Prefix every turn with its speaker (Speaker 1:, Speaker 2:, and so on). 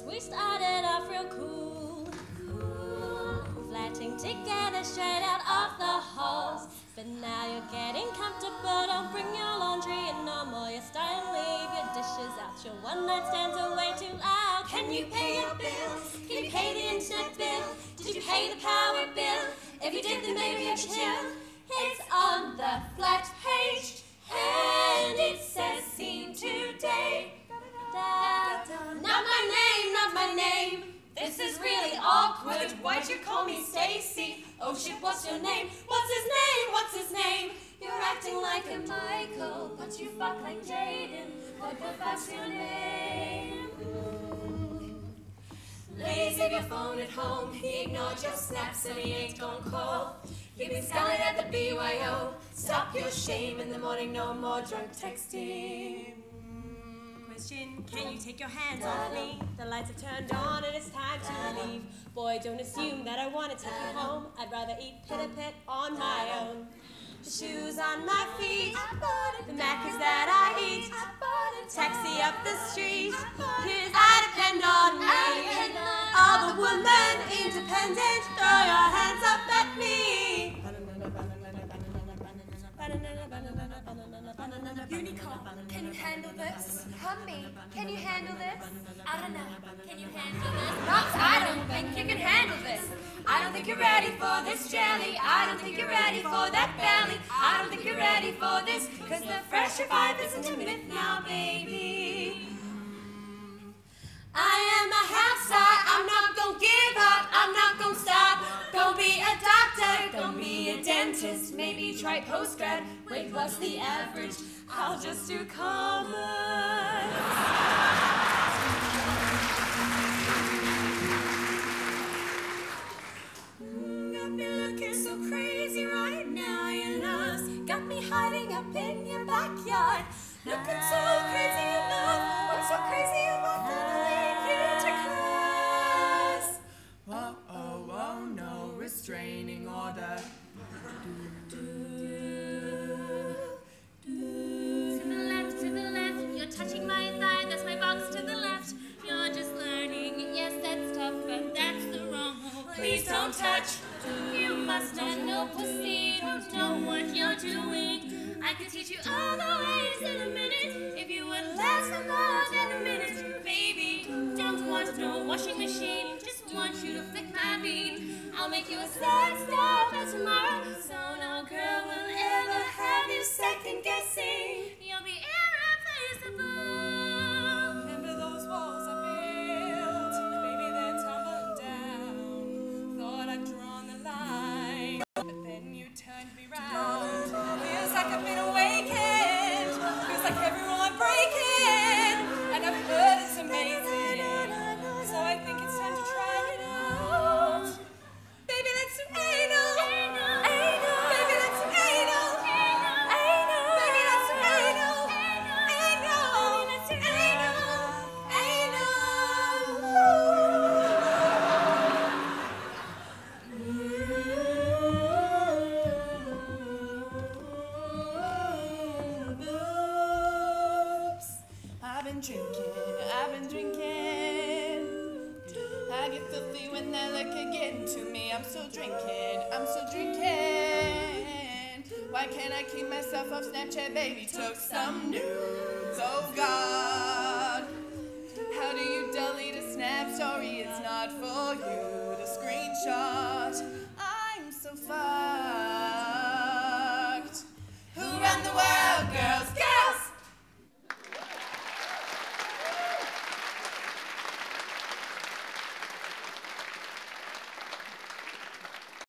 Speaker 1: We started off real cool, flatting together straight out of the halls. But now you're getting comfortable, don't bring your laundry in no more. You're starting to leave your dishes out, your one-night stands are way too loud. Can you pay your bills? Can you pay the internet bill? Did you pay the power bill? If you did, then maybe you should chill. It's on the flat page, and it says seen today. Not my name, not my name. This is really awkward. Why'd you call me Stacy? Oh shit, what's your name? What's his name? What's his name? You're acting like a Michael, but you fuck like Jaden. What the fuck's your name? Ladies, leave your phone at home. He ignored your snaps and he ain't gon' call. You've been sculling at the BYO. Stop your shame in the morning, no more drunk texting. Question, can you take your hands off me? The lights have turned on and it's time to leave. Boy, don't assume that I want to take you home. I'd rather eat pita-pit on my own. The shoes on my feet, the Macca's that I eat, taxi up the street, here's I depend on me. All the women independent, throw your hands up at me.
Speaker 2: Unicorn, can you handle this? Humby, can you handle this? I don't know, can you handle this? Pops, I don't think you can handle this. I don't think you're ready for this jelly. I don't think you're ready for that belly. I don't think you're ready for this, cause the fresh vibe isn't a myth now, baby. I am a half star, I'm not gonna give up, I'm not gonna stop. Gonna be a doctor, gonna be a dentist, maybe try post-grad. Wait, what's the average? I'll just do commerce. Got me looking so crazy right now, you know. Got me hiding up in your backyard. Looking so crazy enough. What's so crazy about following you to class?
Speaker 3: Whoa, oh, whoa, no restraining order.
Speaker 1: To the left, you're touching my thigh, that's my box to the left. You're just learning, yes, that's tough, but that's the wrong move. Please don't touch. You must not know pussy, don't know what you're doing. I could teach you all the ways in a minute, if you would last for more than a minute. Baby, don't want no washing machine, just want you to flick my bean. I'll make you a sex star by tomorrow, so no girl will ever have you second guessing. You'll be irreplaceable.
Speaker 3: Remember those walls I built? Baby, they're tumbling down. Thought I'd drawn the line, but then you turned me round. Feels like I've been awakened. Feels like everyone breaking. And I've heard it's amazing. So I think it's time to try it out. Baby, let's do anal. Baby, let's do anal. Baby, let's do anal. Let's do I've been drinking. I get filthy when that liquor getting to me. I'm still drinking. Why can't I keep myself off Snapchat? Baby took some nudes. Oh God, how do you delete a snap story? It's not for you.